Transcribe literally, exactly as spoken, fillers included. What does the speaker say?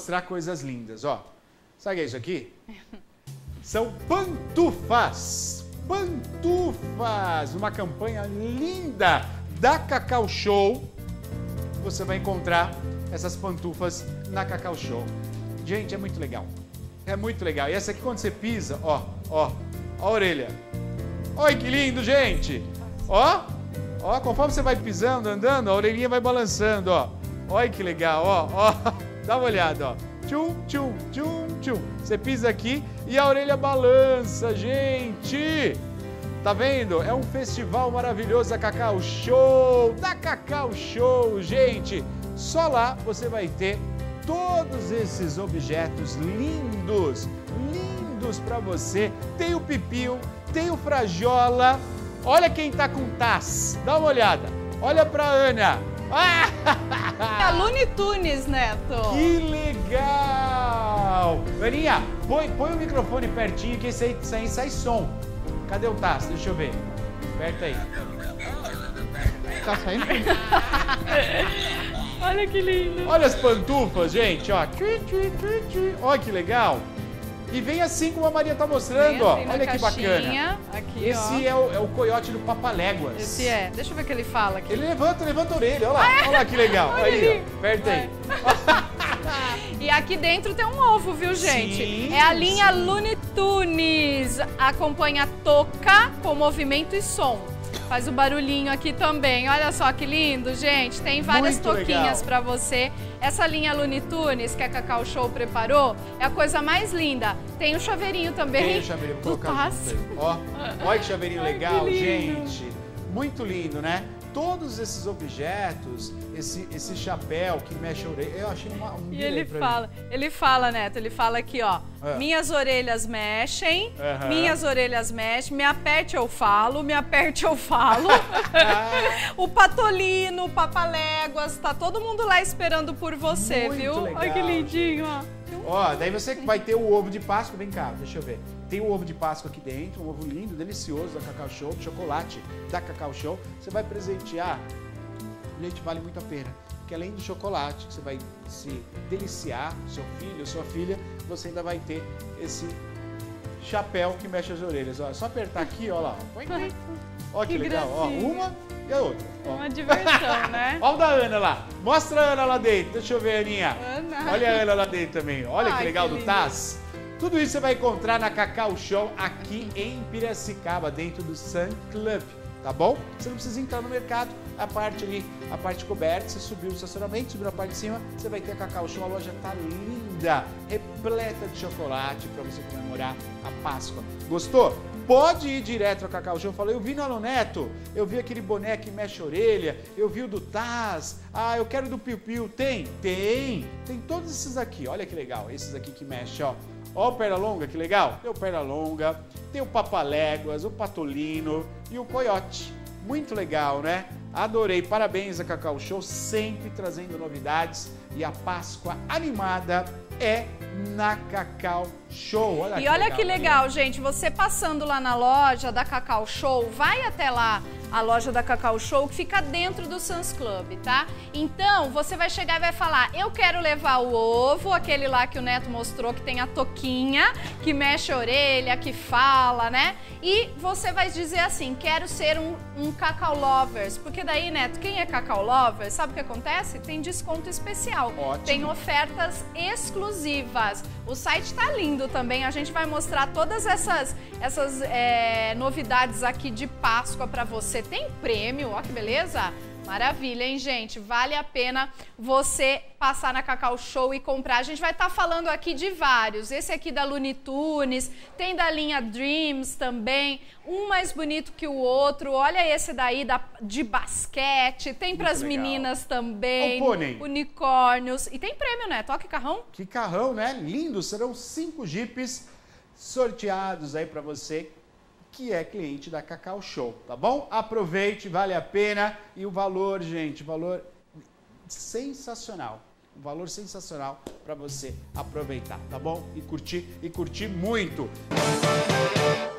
mostrar coisas lindas, ó. Sabe o que é isso aqui? São pantufas. Pantufas. Uma campanha linda da Cacau Show. Você vai encontrar essas pantufas na Cacau Show. Gente, é muito legal. É muito legal. E essa aqui, quando você pisa, ó, ó, ó a orelha. Olha que lindo, gente. Ó, ó, conforme você vai pisando, andando, a orelhinha vai balançando, ó. Olha que legal, ó, ó. Dá uma olhada, ó. Tchum, tchum, tchum, tchum. Você pisa aqui e a orelha balança, gente. Tá vendo? É um festival maravilhoso da Cacau Show. Da Cacau Show, gente. Só lá você vai ter todos esses objetos lindos, lindos pra você. Tem o pipiu, tem o frajola. Olha quem tá com Taz. Dá uma olhada. Olha pra Ana. Ah! É Looney Tunes, Neto. Que legal! Aninha, põe, põe o microfone pertinho que esse aí, esse aí sai som. Cadê o Taz? Deixa eu ver. Aperta aí. Tá saindo? Olha que lindo. Olha as pantufas, gente, ó. Olha que legal. E vem assim como a Maria tá mostrando, ó. Assim olha que caixinha. bacana. Aqui, Esse ó. é o, é o coiote do Papaléguas. Esse é. Deixa eu ver o que ele fala aqui. Ele levanta, levanta a orelha. Olha lá, olha lá que legal. Olha aí, ali. ó. Aperta aí. E aqui dentro tem um ovo, viu, gente? Sim, é a linha sim. Looney Tunes. Acompanha toca com movimento e som. Faz o barulhinho aqui também. Olha só que lindo, gente. Tem várias Muito toquinhas legal. pra você. Essa linha Looney Tunes que a Cacau Show preparou é a coisa mais linda. Tem o chaveirinho também. Tem o chaveirinho, vou do colocar Taz. junto aí. Ó, olha que chaveirinho Ai, legal, que lindo. gente. Muito lindo, né? Todos esses objetos, esse, esse chapéu que mexe a orelha, eu achei uma, um E delay ele pra fala, ele fala, Neto, ele fala aqui, ó, É. minhas orelhas mexem, Aham. minhas orelhas mexem, me aperte eu falo, me aperte eu falo. O Patolino, o Papaléguas, tá todo mundo lá esperando por você, Muito viu? legal, Olha que lindinho, ó. Ó, daí você vai ter o ovo de Páscoa, vem cá, deixa eu ver. Tem o ovo de Páscoa aqui dentro, um ovo lindo, delicioso da Cacau Show, chocolate da Cacau Show. Você vai presentear, gente, vale muito a pena. Porque além do chocolate, que você vai se deliciar, seu filho, sua filha, você ainda vai ter esse chapéu que mexe as orelhas. Ó, é só apertar aqui, ó lá. Ó, ó que, Que legal, ó, gracinha. uma e a outra. Ó. Uma diversão, né? Olha o da Ana lá. Mostra a Ana lá dentro. Deixa eu ver, Aninha. Ana. Olha a Ana lá dentro também. Olha Ai, que legal que do lindo. Taz. Tudo isso você vai encontrar na Cacau Show aqui em Piracicaba, dentro do Sun Club, tá bom? Você não precisa entrar no mercado, a parte ali, a parte coberta, você subiu o estacionamento, subiu na parte de cima, você vai ter a Cacau Show, a loja tá linda, repleta de chocolate para você comemorar a Páscoa. Gostou? Pode ir direto ao Cacau Show. Eu falei, eu vi no Alô Neto, eu vi aquele boné que mexe a orelha, eu vi o do Taz, ah, eu quero do Piu Piu. Tem? Tem. Tem todos esses aqui, olha que legal, esses aqui que mexe, ó. Ó o Pernalonga, que legal. Tem o Pernalonga, tem o Papaléguas, o Patolino e o Coiote. Muito legal, né? Adorei. Parabéns a Cacau Show, sempre trazendo novidades. E a Páscoa animada é na Cacau Show. Olha E que olha legal, que legal, gente, você passando lá na loja da Cacau Show, vai até lá a loja da Cacau Show, que fica dentro do Suns Club, tá? Então, você vai chegar e vai falar, eu quero levar o ovo, aquele lá que o Neto mostrou, que tem a toquinha, que mexe a orelha, que fala, né? E você vai dizer assim, quero ser um, um Cacau Lovers, porque daí, Neto, quem é Cacau Lovers, sabe o que acontece? Tem desconto especial, Ótimo. tem ofertas exclusivas. O site tá lindo também, a gente vai mostrar todas essas, essas é, novidades aqui de Páscoa pra você. Tem prêmio, ó que beleza! Maravilha, hein, gente? Vale a pena você passar na Cacau Show e comprar. A gente vai estar falando aqui de vários. Esse aqui da Looney Tunes, tem da linha Dreams também, um mais bonito que o outro. Olha esse daí da, de basquete, tem para as meninas também, É um pônei. unicórnios. E tem prêmio, né? Toque carrão? Que carrão, né? Lindo. Serão cinco jipes sorteados aí para você que é cliente da Cacau Show, tá bom? Aproveite, vale a pena. E o valor, gente, valor sensacional. Um valor sensacional para você aproveitar, tá bom? E curtir, e curtir muito.